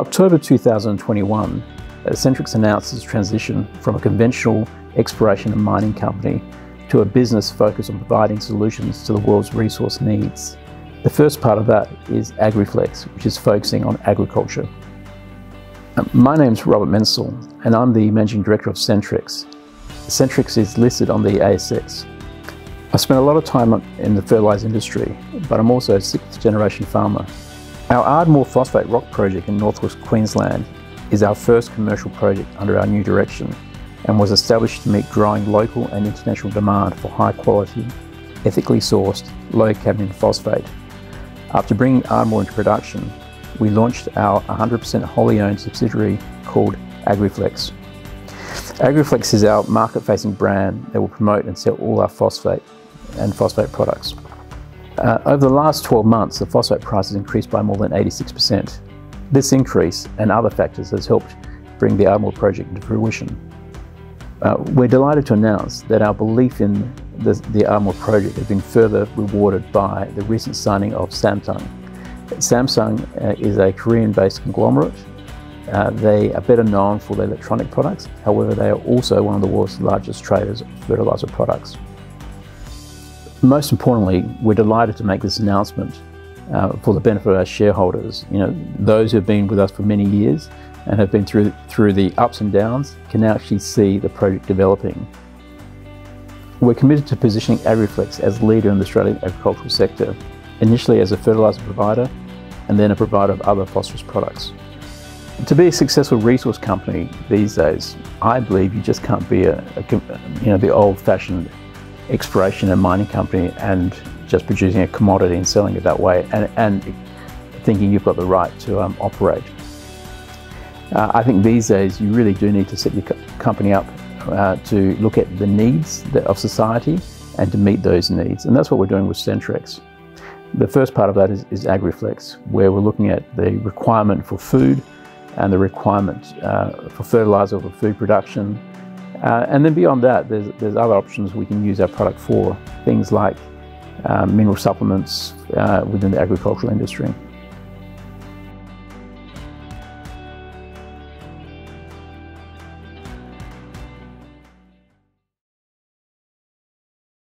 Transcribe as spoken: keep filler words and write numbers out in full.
In October two thousand twenty-one, Centrex announced its transition from a conventional exploration and mining company to a business focused on providing solutions to the world's resource needs. The first part of that is AgriFlex, which is focusing on agriculture. My name's Robert Mensel, and I'm the Managing Director of Centrex. Centrex is listed on the A S X. I spent a lot of time in the fertiliser industry, but I'm also a sixth generation farmer. Our Ardmore Phosphate Rock project in northwest Queensland is our first commercial project under our new direction and was established to meet growing local and international demand for high quality, ethically sourced, low cadmium phosphate. After bringing Ardmore into production, we launched our one hundred percent wholly owned subsidiary called AgriFlex. AgriFlex is our market-facing brand that will promote and sell all our phosphate and phosphate products. Uh, over the last twelve months, the phosphate price has increased by more than eighty-six percent. This increase and other factors has helped bring the Ardmore project into fruition. Uh, we're delighted to announce that our belief in the, the Ardmore project has been further rewarded by the recent signing of Samsung. Samsung uh, is a Korean-based conglomerate. Uh, they are better known for their electronic products. However, they are also one of the world's largest traders of fertiliser products. Most importantly, we're delighted to make this announcement uh, for the benefit of our shareholders. You know, those who have been with us for many years and have been through, through the ups and downs can now actually see the project developing. We're committed to positioning AgriFlex as leader in the Australian agricultural sector, initially as a fertiliser provider and then a provider of other phosphorus products. To be a successful resource company these days, I believe you just can't be a, a you know, the old-fashioned exploration and mining company and just producing a commodity and selling it that way and, and thinking you've got the right to um, operate. Uh, I think these days you really do need to set your co company up uh, to look at the needs of society and to meet those needs, and that's what we're doing with Centrex. The first part of that is, is AgriFlex, where we're looking at the requirement for food and the requirement uh, for fertiliser for food production. Uh, and then beyond that, there's, there's other options we can use our product for, things like uh, mineral supplements uh, within the agricultural industry.